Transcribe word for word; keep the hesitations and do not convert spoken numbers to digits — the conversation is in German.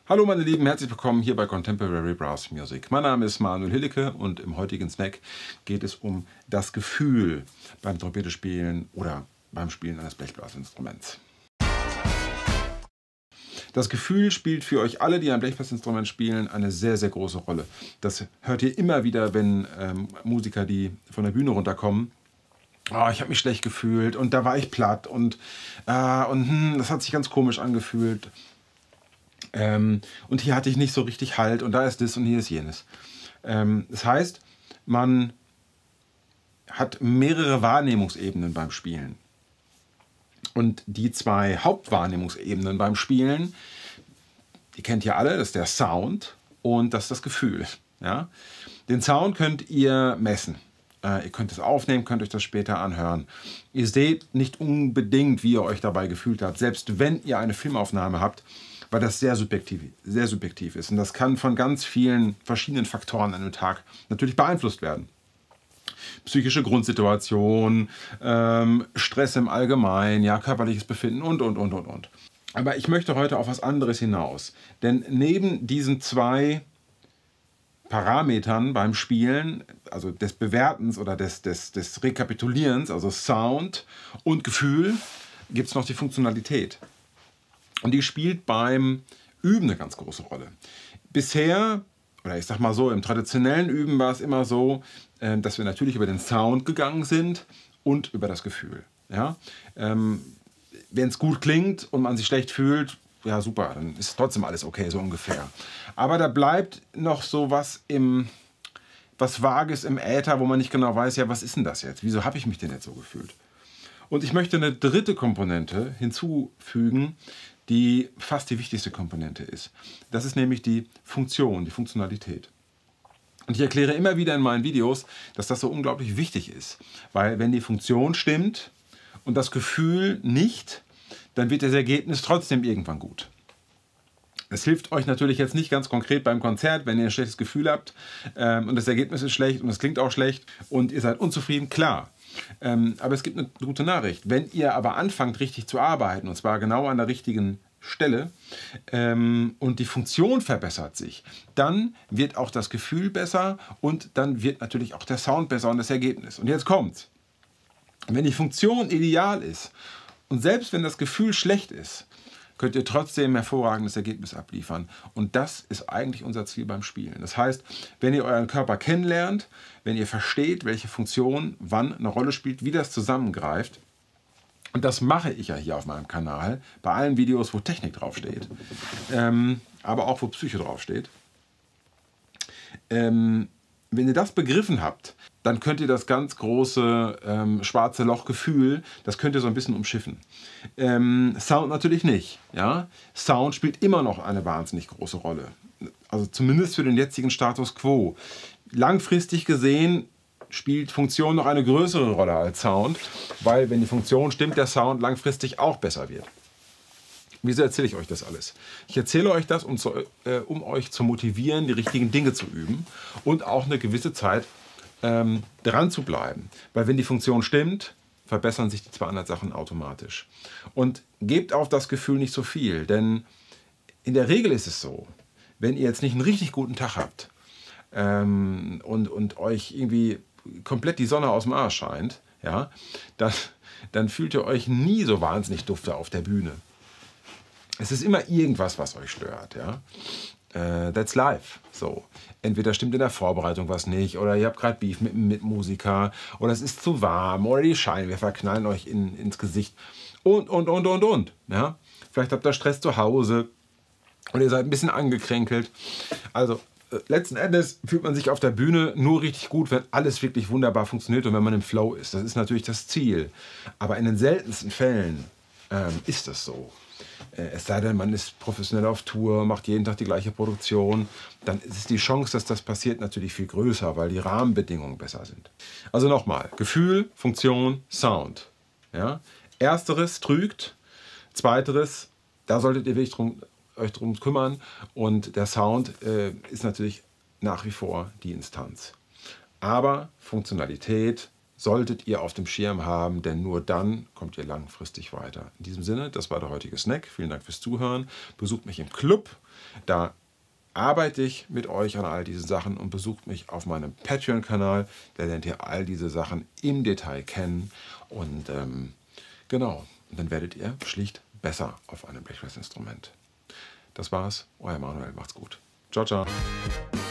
Hallo meine Lieben, herzlich willkommen hier bei Contemporary Brass Music. Mein Name ist Manuel Hillecke und im heutigen Snack geht es um das Gefühl beim Trompetespielen oder beim Spielen eines Blechblasinstruments. Das Gefühl spielt für euch alle, die ein Blechblasinstrument spielen, eine sehr, sehr große Rolle. Das hört ihr immer wieder, wenn ähm, Musiker, die von der Bühne runterkommen, oh, ich habe mich schlecht gefühlt und da war ich platt und, äh, und hm, das hat sich ganz komisch angefühlt. Ähm, und hier hatte ich nicht so richtig Halt und da ist das und hier ist jenes. Ähm, das heißt, man hat mehrere Wahrnehmungsebenen beim Spielen. Und die zwei Hauptwahrnehmungsebenen beim Spielen, die kennt ihr alle, das ist der Sound und das ist das Gefühl. Ja? Den Sound könnt ihr messen. Äh, ihr könnt es aufnehmen, könnt euch das später anhören. Ihr seht nicht unbedingt, wie ihr euch dabei gefühlt habt, selbst wenn ihr eine Filmaufnahme habt, weil das sehr subjektiv, sehr subjektiv ist. Und das kann von ganz vielen verschiedenen Faktoren an dem Tag natürlich beeinflusst werden. Psychische Grundsituation, ähm, Stress im Allgemeinen, ja, körperliches Befinden und, und, und, und, und. Aber ich möchte heute auf was anderes hinaus. Denn neben diesen zwei Parametern beim Spielen, also des Bewertens oder des, des, des Rekapitulierens, also Sound und Gefühl, gibt es noch die Funktionalität. Und die spielt beim Üben eine ganz große Rolle. Bisher, oder ich sag mal so, im traditionellen Üben war es immer so, dass wir natürlich über den Sound gegangen sind und über das Gefühl. Ja? Ähm, wenn es gut klingt und man sich schlecht fühlt, ja super, dann ist trotzdem alles okay, so ungefähr. Aber da bleibt noch so was im, was Vages im Äther, wo man nicht genau weiß, ja, was ist denn das jetzt? Wieso habe ich mich denn jetzt so gefühlt? Und ich möchte eine dritte Komponente hinzufügen, die fast die wichtigste Komponente ist. Das ist nämlich die Funktion, die Funktionalität. Und ich erkläre immer wieder in meinen Videos, dass das so unglaublich wichtig ist. Weil wenn die Funktion stimmt und das Gefühl nicht, dann wird das Ergebnis trotzdem irgendwann gut. Es hilft euch natürlich jetzt nicht ganz konkret beim Konzert, wenn ihr ein schlechtes Gefühl habt ähm, und das Ergebnis ist schlecht und es klingt auch schlecht und ihr seid unzufrieden, klar. Ähm, aber es gibt eine gute Nachricht. Wenn ihr aber anfangt, richtig zu arbeiten, und zwar genau an der richtigen Stelle, ähm, und die Funktion verbessert sich, dann wird auch das Gefühl besser und dann wird natürlich auch der Sound besser und das Ergebnis. Und jetzt kommt's. Wenn die Funktion ideal ist und selbst wenn das Gefühl schlecht ist, könnt ihr trotzdem ein hervorragendes Ergebnis abliefern. Und das ist eigentlich unser Ziel beim Spielen. Das heißt, wenn ihr euren Körper kennenlernt, wenn ihr versteht, welche Funktion wann eine Rolle spielt, wie das zusammengreift, und das mache ich ja hier auf meinem Kanal, bei allen Videos, wo Technik draufsteht, ähm, aber auch wo Psyche draufsteht. Ähm, wenn ihr das begriffen habt, dann könnt ihr das ganz große ähm, schwarze Loch-Gefühl, das könnt ihr so ein bisschen umschiffen. Ähm, Sound natürlich nicht. Ja? Sound spielt immer noch eine wahnsinnig große Rolle. Also zumindest für den jetzigen Status quo. Langfristig gesehen spielt Funktion noch eine größere Rolle als Sound, weil wenn die Funktion stimmt, der Sound langfristig auch besser wird. Wieso erzähle ich euch das alles? Ich erzähle euch das, um, zu, äh, um euch zu motivieren, die richtigen Dinge zu üben und auch eine gewisse Zeit ähm, dran zu bleiben. Weil wenn die Funktion stimmt, verbessern sich die zweihundert Sachen automatisch. Und gebt auf das Gefühl nicht so viel, denn in der Regel ist es so, wenn ihr jetzt nicht einen richtig guten Tag habt ähm, und, und euch irgendwie komplett die Sonne aus dem Arsch scheint, ja, dann, dann fühlt ihr euch nie so wahnsinnig dufte auf der Bühne. Es ist immer irgendwas, was euch stört. Ja? Uh, that's life. So. Entweder stimmt in der Vorbereitung was nicht oder ihr habt gerade Beef mit einem Mitmusiker oder es ist zu warm oder die Scheinwerfer knallen euch in, ins Gesicht und, und, und, und, und. Ja? Vielleicht habt ihr Stress zu Hause und ihr seid ein bisschen angekränkelt. Also äh, letzten Endes fühlt man sich auf der Bühne nur richtig gut, wenn alles wirklich wunderbar funktioniert und wenn man im Flow ist. Das ist natürlich das Ziel. Aber in den seltensten Fällen ähm, ist das so. Es sei denn, man ist professionell auf Tour, macht jeden Tag die gleiche Produktion, dann ist die Chance, dass das passiert, natürlich viel größer, weil die Rahmenbedingungen besser sind. Also nochmal, Gefühl, Funktion, Sound. Ja? Ersteres trügt, zweiteres, da solltet ihr wirklich drum, euch drum kümmern und der Sound äh, ist natürlich nach wie vor die Instanz. Aber Funktionalität solltet ihr auf dem Schirm haben, denn nur dann kommt ihr langfristig weiter. In diesem Sinne, das war der heutige Snack. Vielen Dank fürs Zuhören. Besucht mich im Club. Da arbeite ich mit euch an all diesen Sachen und besucht mich auf meinem Patreon-Kanal. Da lernt ihr all diese Sachen im Detail kennen. Und ähm, genau, und dann werdet ihr schlicht besser auf einem Blechblasinstrument. Das war's. Euer Manuel. Macht's gut. Ciao, ciao.